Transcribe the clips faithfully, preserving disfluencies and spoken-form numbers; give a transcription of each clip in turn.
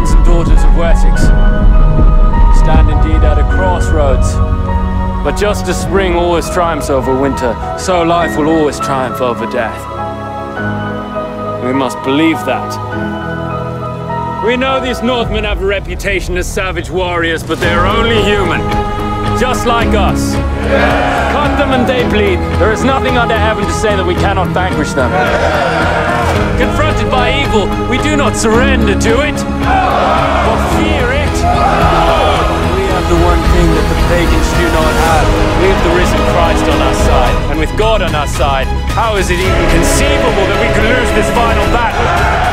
sons and daughters of Wessex, stand indeed at a crossroads. But just as spring always triumphs over winter, so life will always triumph over death. We must believe that. We know these Northmen have a reputation as savage warriors, but they are only human, just like us. Yeah. Cut them and they bleed. There is nothing under heaven to say that we cannot vanquish them. Yeah. Confronted by evil, we do not surrender to it, but fear it. We have the one thing that the pagans do not have. We have the risen Christ on our side, and with God on our side, how is it even conceivable that we could lose this final battle?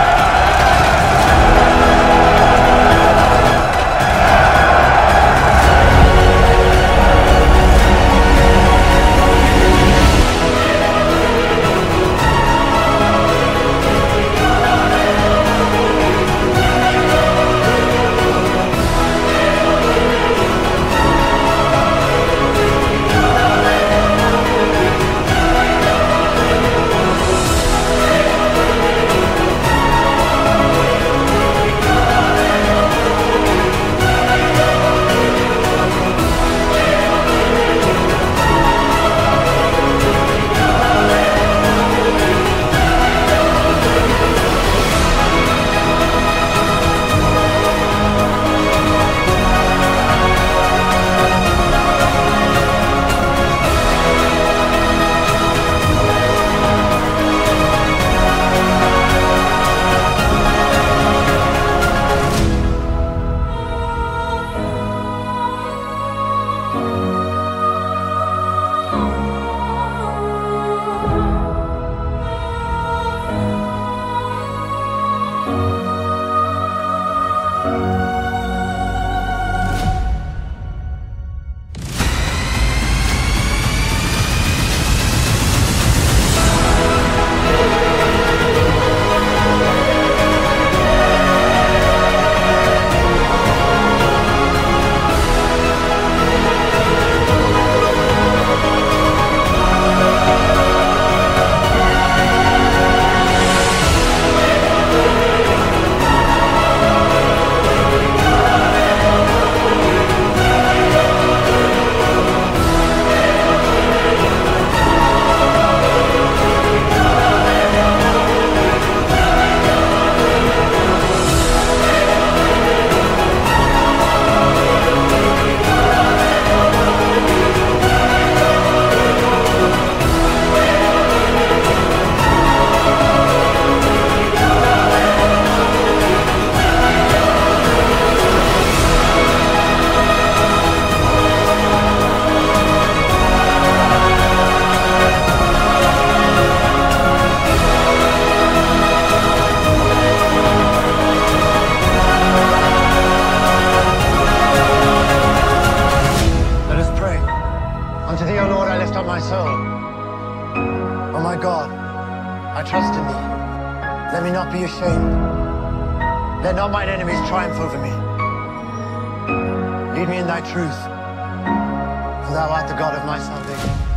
Unto thee, O Lord, I lift up my soul. O my God, I trust in thee. Let me not be ashamed. Let not mine enemies triumph over me. Lead me in thy truth, for thou art the God of my salvation.